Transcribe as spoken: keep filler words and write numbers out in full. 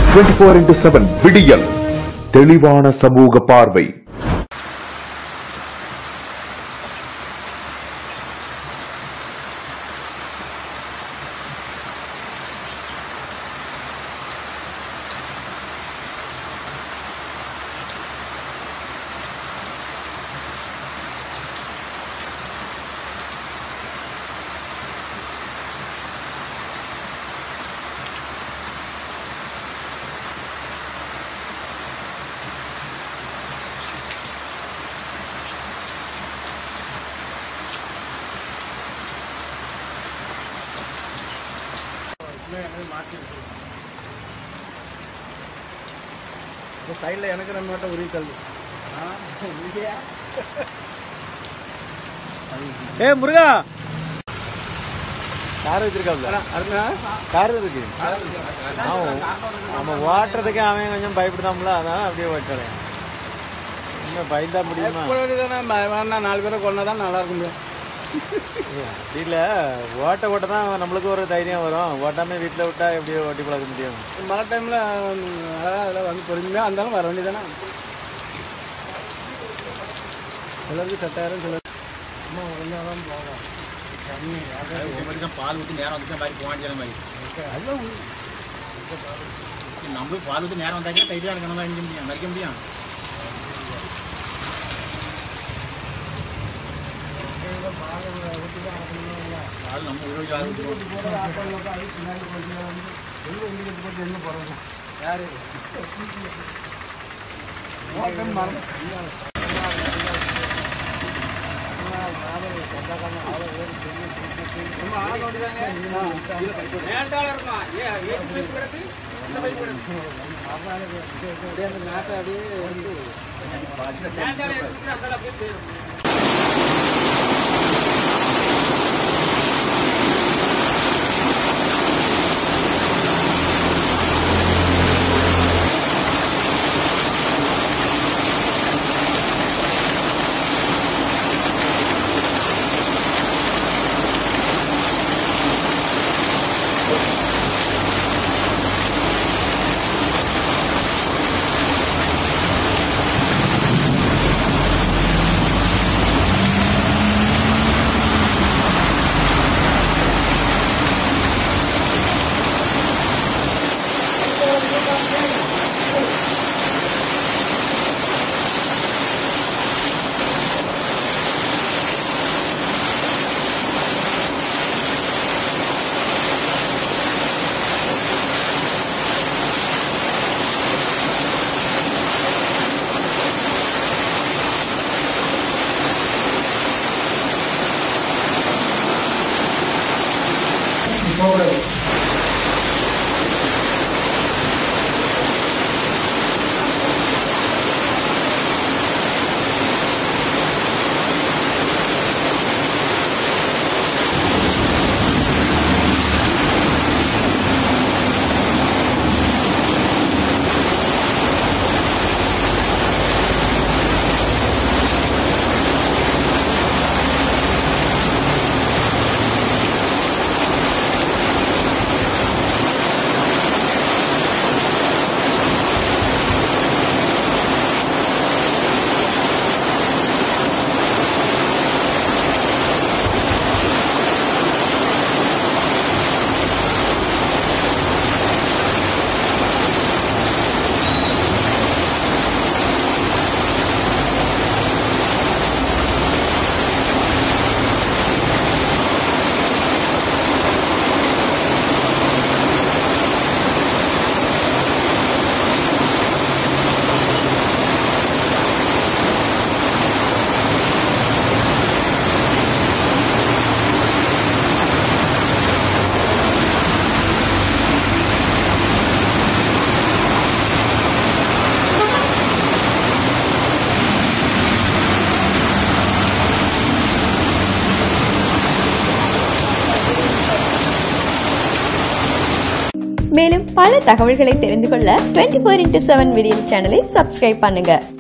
Twenty four into seven விடியல் தெளிவான சமூக பார்வை. சைடுல எனக்கு நம்ம மட்டும் உரிய கல்வி. ஏ முருகா கார் வச்சிருக்காப்ல கார் இருக்கு. நம்ம ஓட்டுறதுக்கு அவன் கொஞ்சம் பயப்படுதாம்ல, அதான் அப்படியே ஓட்டுறேன். இன்னும் பயந்தா முடியுமா? நாலு பேரை கொண்டாதான் நல்லா இருக்கும். வீட்டில் ஓட்ட ஓட்ட தான் நம்மளுக்கு ஒரு தைரியம் வரும். ஓட்டாம வீட்டில் விட்டா எப்படி ஓட்டி பழக்க முடியும்? மழை டைமில் அதெல்லாம் வந்து பொறுமையாக இருந்தாலும் வர வேண்டியதானே. சிலருக்கு செட்டாயிரம், சிலர் இன்னும் கொஞ்சம் தான் போகும். தண்ணி தான் பால் ஊற்றி நேரம் வந்துச்சு மாதிரி போவாங்கிற மாதிரி. அதுதான் நம்மளும் பால் ஊற்றி நேரம் வந்தாக்கே டைட்டாக இருக்கணும் தான் முடியும், மறிக்க முடியும். அது நம்ம இருபது என்ன போறோம் யாரு நாட்டை அப்படியே வந்து மேலும் பல தகவல்களை தெரிந்து கொள்ள டுவெண்ட்டி ஃபோர் இன்டூ செவன் விடியல் சேனலை சப்ஸ்கிரைப் பண்ணுங்க.